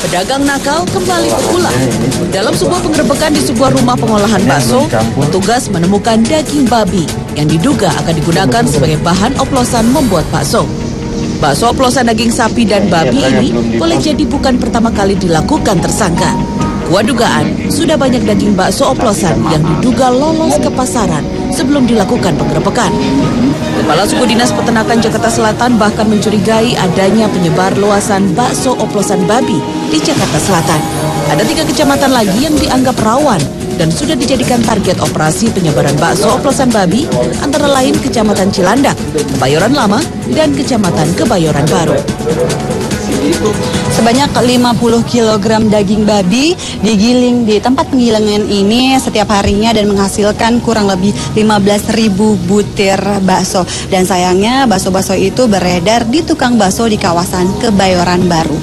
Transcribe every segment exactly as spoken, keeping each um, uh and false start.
Pedagang nakal kembali berulah. Dalam sebuah penggerebekan di sebuah rumah pengolahan bakso, petugas menemukan daging babi yang diduga akan digunakan sebagai bahan oplosan membuat bakso. Bakso oplosan daging sapi dan babi ini boleh jadi bukan pertama kali dilakukan tersangka. Kuat dugaan, sudah banyak daging bakso oplosan yang diduga lolos ke pasaran sebelum dilakukan penggerebekan. Kepala Suku Dinas Peternakan Jakarta Selatan bahkan mencurigai adanya penyebar luasan bakso oplosan babi di Jakarta Selatan. Ada tiga kecamatan lagi yang dianggap rawan dan sudah dijadikan target operasi penyebaran bakso oplosan babi, antara lain Kecamatan Cilandak, Kebayoran Lama, dan Kecamatan Kebayoran Baru. Sebanyak lima puluh kilogram daging babi digiling di tempat penggilingan ini setiap harinya dan menghasilkan kurang lebih lima belas ribu butir bakso. Dan sayangnya bakso-bakso itu beredar di tukang bakso di kawasan Kebayoran Baru.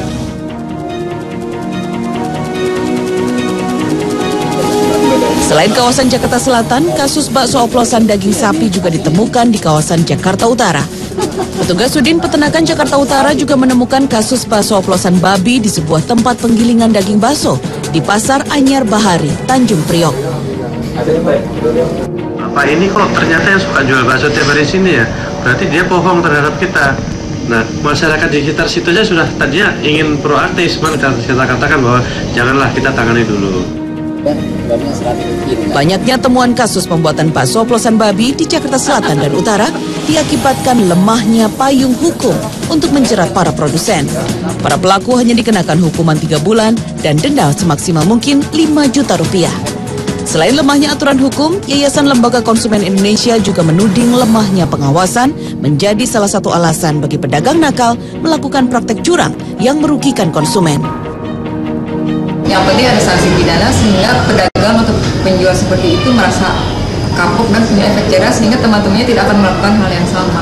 Selain kawasan Jakarta Selatan, kasus bakso oplosan daging sapi juga ditemukan di kawasan Jakarta Utara. Petugas Sudin Peternakan Jakarta Utara juga menemukan kasus bakso oplosan babi di sebuah tempat penggilingan daging bakso di Pasar Anyar Bahari, Tanjung Priok. Apa ini kok ternyata yang suka jual bakso tiap hari sini ya? Berarti dia bohong terhadap kita. Nah, masyarakat di sekitar situ aja sudah tadinya ingin proaktif, kita katakan bahwa janganlah kita tangani dulu. Banyaknya temuan kasus pembuatan bakso oplosan babi di Jakarta Selatan dan Utara diakibatkan lemahnya payung hukum untuk menjerat para produsen. Para pelaku hanya dikenakan hukuman tiga bulan dan denda semaksimal mungkin lima juta rupiah. Selain lemahnya aturan hukum, Yayasan Lembaga Konsumen Indonesia juga menuding lemahnya pengawasan menjadi salah satu alasan bagi pedagang nakal melakukan praktek curang yang merugikan konsumen. Yang penting ada sanksi pidana sehingga pedagang atau penjual seperti itu merasa kapok dan punya efek jerah sehingga teman-temannya tidak akan melakukan hal yang sama.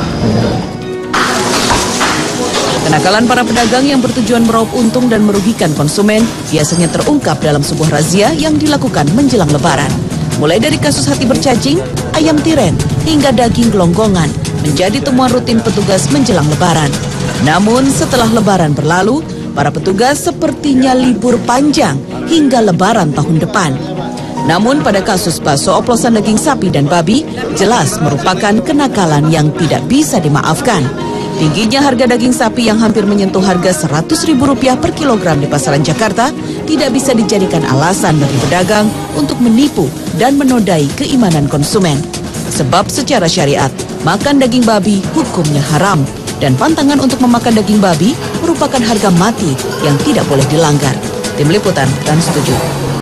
Kenakalan para pedagang yang bertujuan meraup untung dan merugikan konsumen biasanya terungkap dalam sebuah razia yang dilakukan menjelang Lebaran. Mulai dari kasus hati bercacing, ayam tiren, hingga daging gelonggongan menjadi temuan rutin petugas menjelang Lebaran. Namun setelah Lebaran berlalu, para petugas sepertinya libur panjang hingga Lebaran tahun depan. Namun pada kasus bakso oplosan daging sapi dan babi, jelas merupakan kenakalan yang tidak bisa dimaafkan. Tingginya harga daging sapi yang hampir menyentuh harga seratus ribu rupiah per kilogram di pasaran Jakarta tidak bisa dijadikan alasan bagi pedagang untuk menipu dan menodai keimanan konsumen. Sebab secara syariat, makan daging babi hukumnya haram. Dan pantangan untuk memakan daging babi merupakan harga mati yang tidak boleh dilanggar. Tim Liputan Trans tujuh.